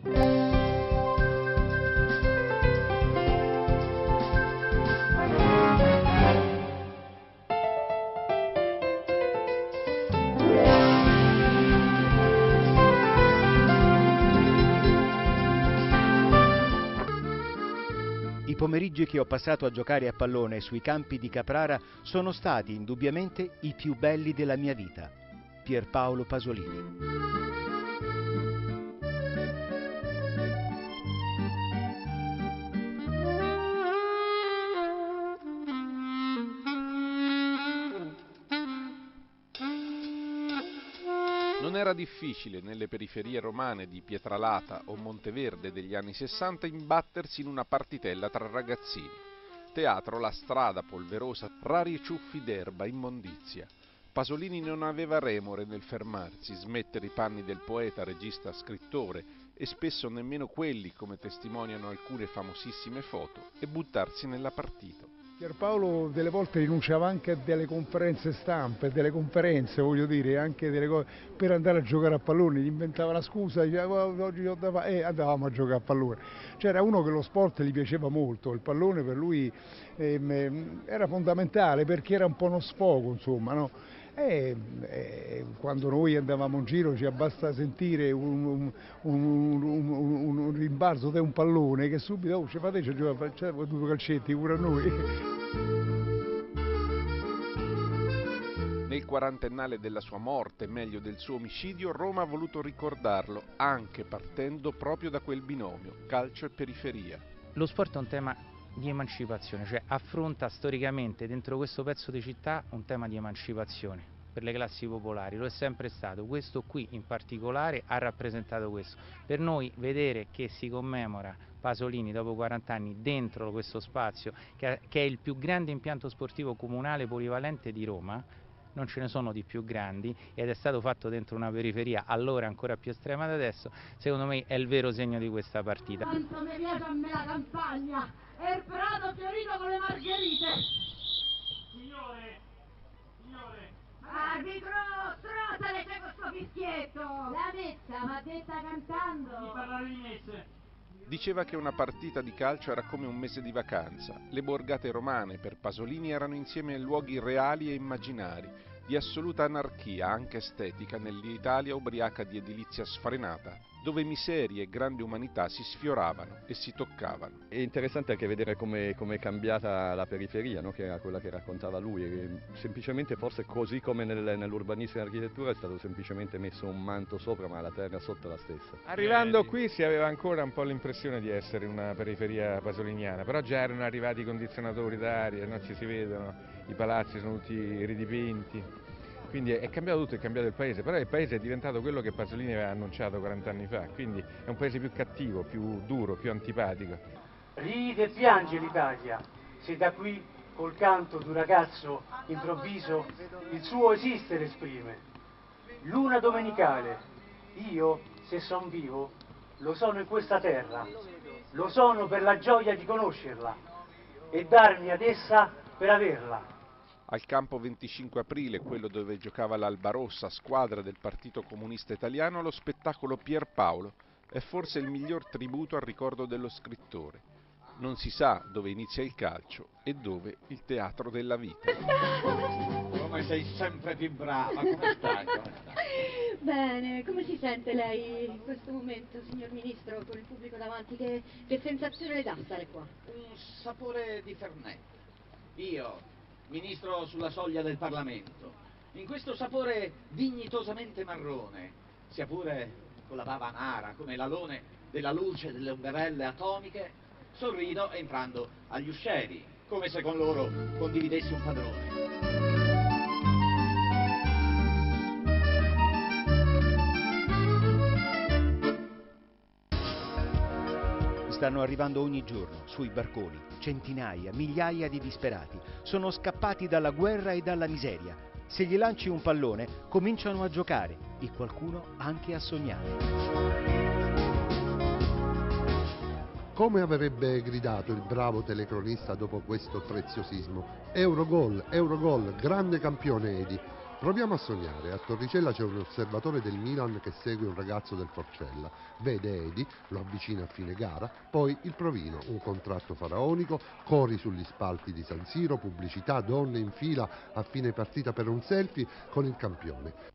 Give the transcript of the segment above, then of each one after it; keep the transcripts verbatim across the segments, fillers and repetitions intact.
I pomeriggi che ho passato a giocare a pallone sui campi di Caprara sono stati indubbiamente i più belli della mia vita. Pierpaolo Pasolini. Non era difficile nelle periferie romane di Pietralata o Monteverde degli anni sessanta imbattersi in una partitella tra ragazzini. Teatro, la strada polverosa, rari ciuffi d'erba, immondizia. Pasolini non aveva remore nel fermarsi, smettere i panni del poeta, regista, scrittore e spesso nemmeno quelli, come testimoniano alcune famosissime foto, e buttarsi nella partita. Pierpaolo delle volte rinunciava anche a delle conferenze stampe, delle conferenze voglio dire, anche delle cose, per andare a giocare a pallone, gli inventava la scusa, diceva oggi ho da e andavamo a giocare a pallone. C'era uno che lo sport gli piaceva molto, il pallone per lui ehm, era fondamentale perché era un po' uno sfogo, insomma, no? E, e quando noi andavamo in giro ci basta sentire un, un, un, un, un rimbalzo di un pallone che subito oh, ci fate ci giocare due calcetti pure a noi. Nel quarantennale della sua morte, meglio del suo omicidio, Roma ha voluto ricordarlo, anche partendo proprio da quel binomio, calcio e periferia. Lo sport è un tema di emancipazione, cioè affronta storicamente dentro questo pezzo di città un tema di emancipazione per le classi popolari, lo è sempre stato, questo qui in particolare ha rappresentato questo. Per noi vedere che si commemora Pasolini dopo quaranta anni dentro questo spazio, che è il più grande impianto sportivo comunale polivalente di Roma, non ce ne sono di più grandi, ed è stato fatto dentro una periferia allora ancora più estrema da adesso, secondo me è il vero segno di questa partita. Quanto mi piace a me la campagna, e il prato fiorito con le margherite. Signore, signore. Arbitro, strozale c'è questo fischietto. La messa va detta cantando. Si parlare di messe. Diceva che una partita di calcio era come un mese di vacanza. Le borgate romane per Pasolini erano insieme luoghi reali e immaginari, di assoluta anarchia, anche estetica, nell'Italia ubriaca di edilizia sfrenata, dove miserie e grande umanità si sfioravano e si toccavano. È interessante anche vedere come è cambiata la periferia, no? Che era quella che raccontava lui, e semplicemente forse così come nel, nell'urbanistica e nell'architettura è stato semplicemente messo un manto sopra, ma la terra sotto la stessa. Arrivando qui si aveva ancora un po' l'impressione di essere una periferia pasoliniana, però già erano arrivati i condizionatori d'aria, non ci si vedono, i palazzi sono tutti ridipinti. Quindi è cambiato tutto, è cambiato il paese, però il paese è diventato quello che Pasolini aveva annunciato quaranta anni fa, quindi è un paese più cattivo, più duro, più antipatico. Ride e piange l'Italia, se da qui col canto di un ragazzo improvviso il suo esistere esprime. Luna domenicale, io, se son vivo, lo sono in questa terra, lo sono per la gioia di conoscerla e darmi ad essa per averla. Al campo venticinque aprile, quello dove giocava l'Alba Rossa, squadra del Partito Comunista Italiano, lo spettacolo Pierpaolo è forse il miglior tributo al ricordo dello scrittore. Non si sa dove inizia il calcio e dove il teatro della vita. Come sei sempre più brava, come stai? Come stai? Bene, come si sente lei in questo momento, signor Ministro, con il pubblico davanti? Che, che sensazione le dà stare qua? Un sapore di Fernet. Io... Ministro sulla soglia del Parlamento, in questo sapore dignitosamente marrone, sia pure con la bava amara, come l'alone della luce delle ombrelle atomiche, sorrido entrando agli uscieri, come se con loro condividessi un padrone. Stanno arrivando ogni giorno, sui barconi, centinaia, migliaia di disperati. Sono scappati dalla guerra e dalla miseria. Se gli lanci un pallone, cominciano a giocare e qualcuno anche a sognare. Come avrebbe gridato il bravo telecronista dopo questo preziosismo? Eurogol, Eurogol, grande campione Edi. Proviamo a sognare, a Torricella c'è un osservatore del Milan che segue un ragazzo del Forcella, vede Edi, lo avvicina a fine gara, poi il provino, un contratto faraonico, cori sugli spalti di San Siro, pubblicità, donne in fila a fine partita per un selfie con il campione.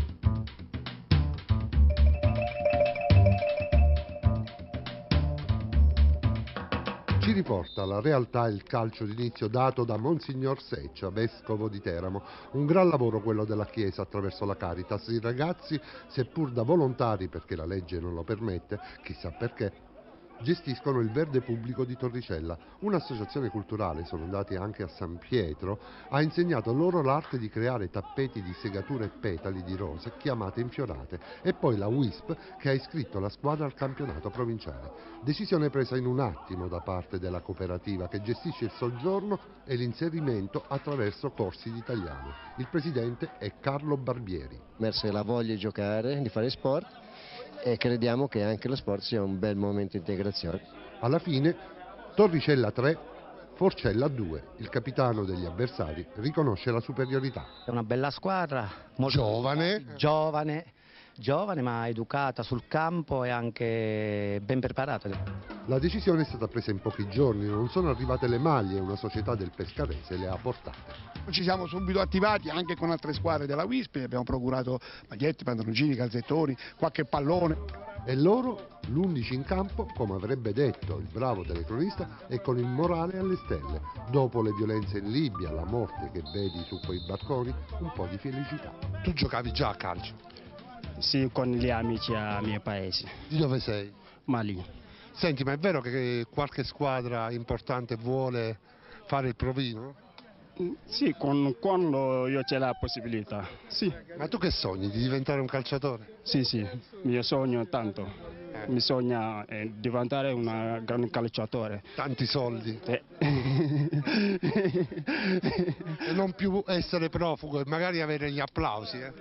Ci riporta alla realtà il calcio d'inizio dato da Monsignor Seccia, vescovo di Teramo. Un gran lavoro quello della Chiesa attraverso la Caritas. I ragazzi, seppur da volontari perché la legge non lo permette, chissà perché, gestiscono il Verde Pubblico di Torricella. Un'associazione culturale, sono andati anche a San Pietro, ha insegnato loro l'arte di creare tappeti di segature e petali di rose chiamate infiorate, e poi la W I S P che ha iscritto la squadra al campionato provinciale. Decisione presa in un attimo da parte della cooperativa che gestisce il soggiorno e l'inserimento attraverso corsi di italiano. Il presidente è Carlo Barbieri. Emerse la voglia di giocare, di fare sport, e crediamo che anche lo sport sia un bel momento di integrazione. Alla fine Torricella tre, Forcella due. Il capitano degli avversari riconosce la superiorità. È una bella squadra, molto giovane, giovane, giovane ma educata sul campo e anche ben preparata. La decisione è stata presa in pochi giorni, non sono arrivate le maglie e una società del Pescarese le ha portate. Ci siamo subito attivati anche con altre squadre della W I S P, abbiamo procurato maglietti, pantaloncini, calzettoni, qualche pallone. E loro, l'undici in campo, come avrebbe detto il bravo telecronista, è con il morale alle stelle. Dopo le violenze in Libia, la morte che vedi su quei barconi, un po' di felicità. Tu giocavi già a calcio? Sì, con gli amici a mio paese. Di dove sei? Mali. Senti, ma è vero che qualche squadra importante vuole fare il provino? Sì, con, quando io c'è la possibilità, sì. Ma tu che sogni, di diventare un calciatore? Sì, sì, mio sogno tanto, eh. mi sogna eh, diventare un gran calciatore. Tanti soldi? Eh. E non più essere profugo e magari avere gli applausi, eh?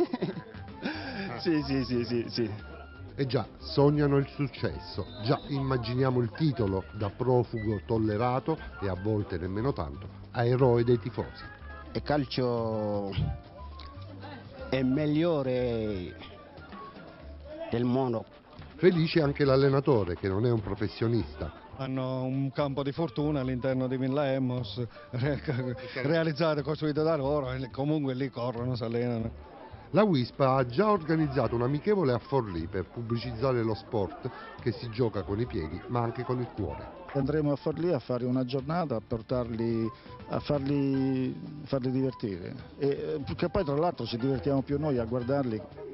Sì, sì, sì, sì, sì. E già, sognano il successo, già immaginiamo il titolo da profugo tollerato e a volte nemmeno tanto, a eroe dei tifosi. Il calcio è migliore del mondo. Felice anche l'allenatore che non è un professionista. Hanno un campo di fortuna all'interno di Villa Emos, realizzato e costruito da loro, e comunque lì corrono, si allenano. La W I S P ha già organizzato un amichevole a Forlì per pubblicizzare lo sport che si gioca con i piedi ma anche con il cuore. Andremo a Forlì a fare una giornata, a portarli, a farli, farli divertire, e, che poi tra l'altro ci divertiamo più noi a guardarli